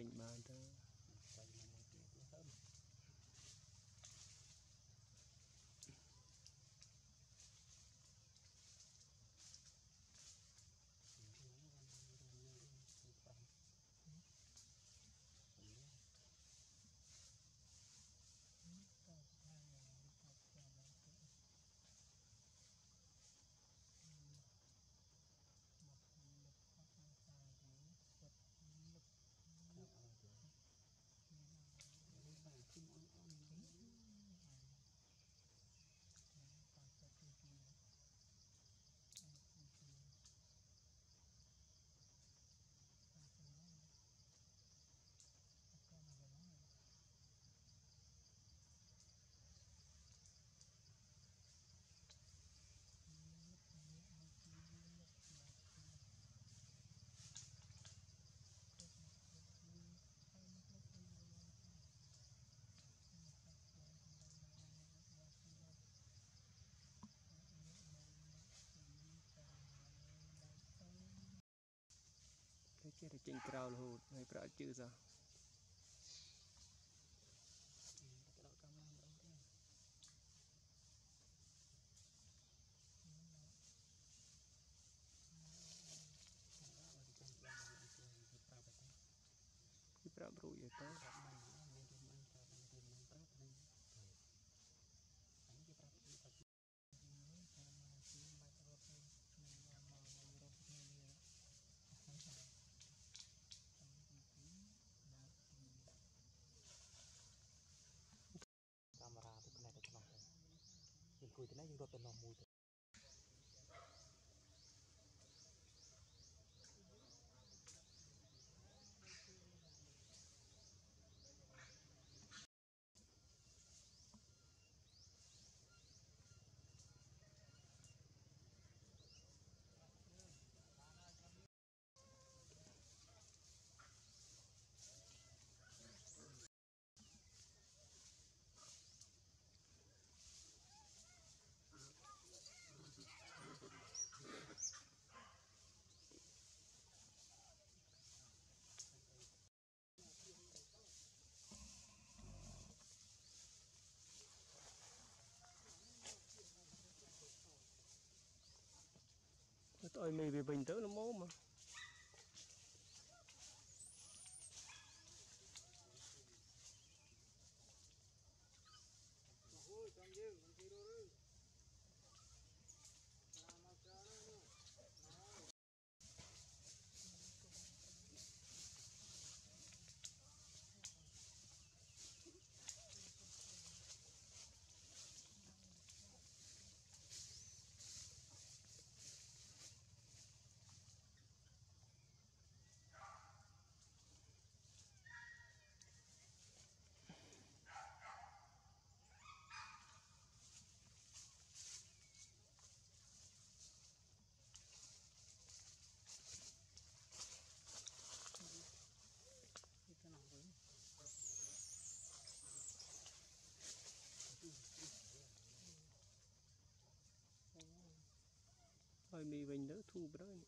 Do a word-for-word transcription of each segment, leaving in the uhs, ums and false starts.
chênh bàn ta cái kia là chênh cao là hụt hay phải chữ sao cái phải bự vậy ta camera từ cái này tới cái nọ mình cười từ nãy nhưng đột bên nọ mùi tôi mì về bình tứ nó mố mà cái nào với thôi mì bình đỡ thu bữa đó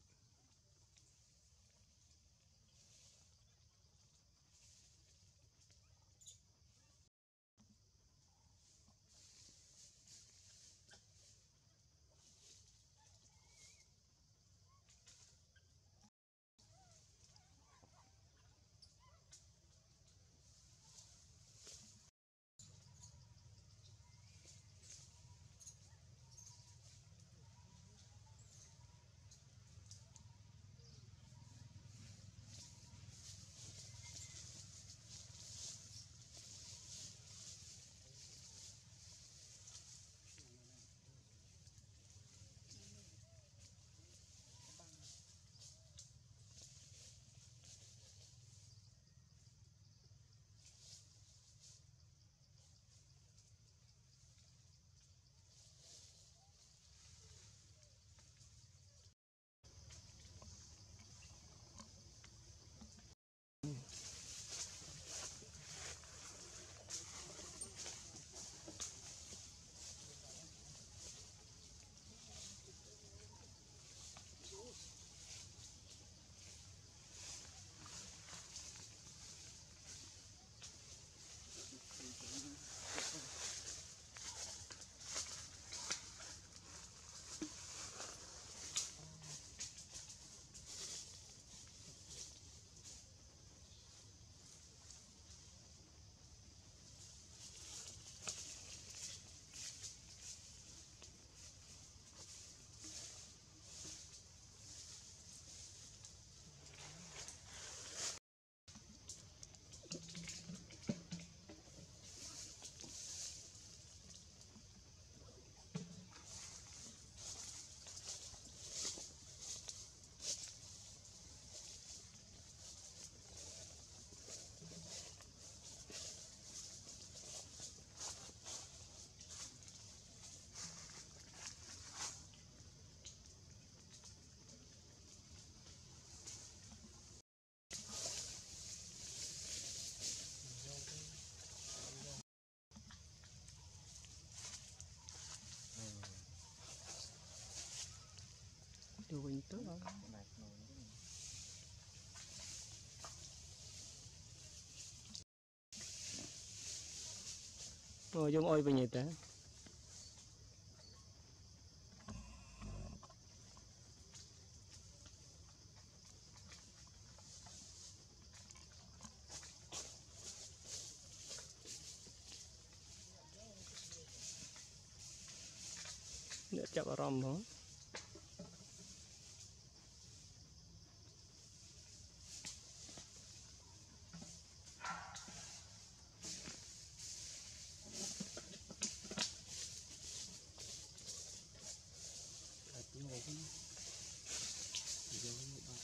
Ôi giống ôi bây nhiêu ta để chọc vào rong hả tiếng ngồi cái giống như bạn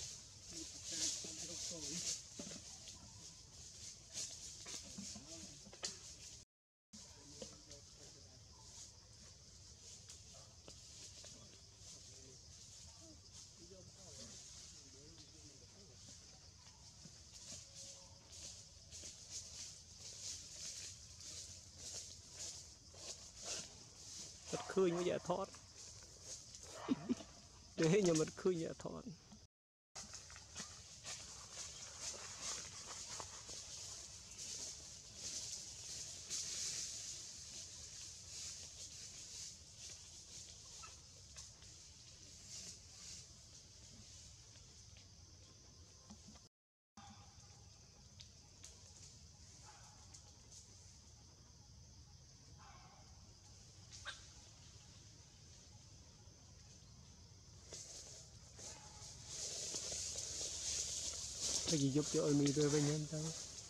mất khơi mới dạ thoát thế nhưng mất khơi dạ thoát cái gì giúp cho ơi mi rồi với nhân tao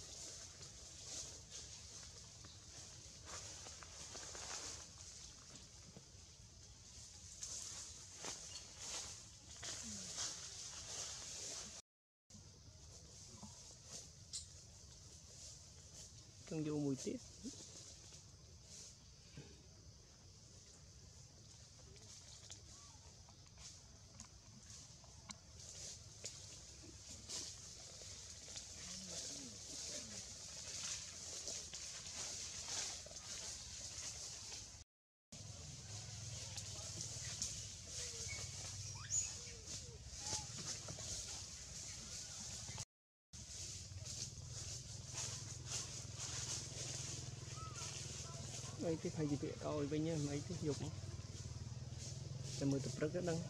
trong vô mùi tiết mấy cái thay gì vậy ôi với nhá mấy cái dục để mười tập rất đăng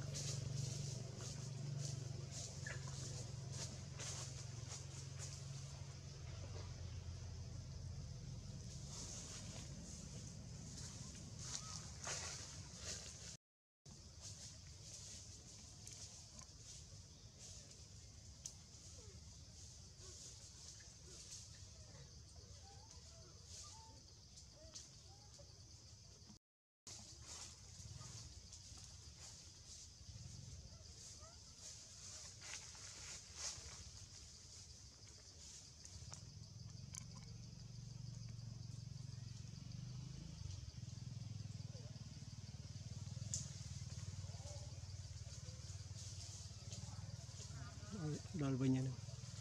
đòi với nhau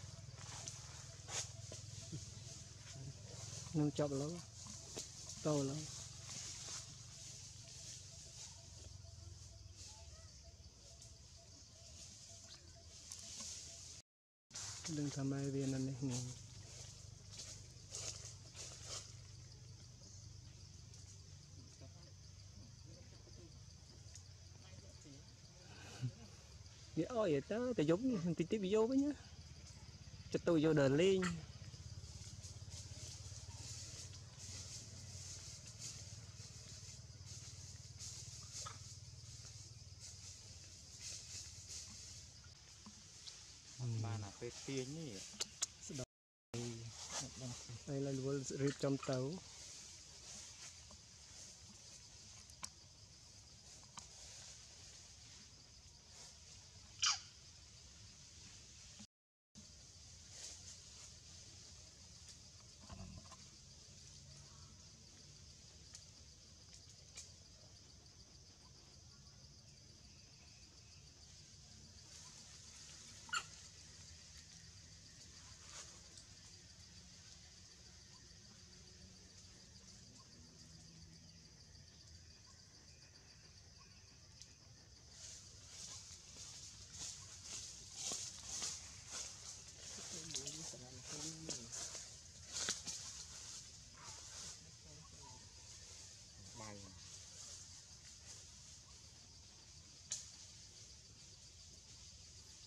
nâng chọc lắm to lắm đừng tham ai viên anh này vậy ôi vậy đó tại giống tí tí video với nhá cho tôi vô đời lên ba là phê tiên nhỉ đây là luôn rip trong tàu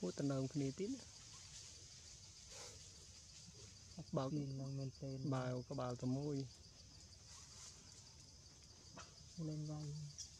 Ủa tao nằm cái này tí bao Nhìn là mình tên bao có bao tao môi lên vai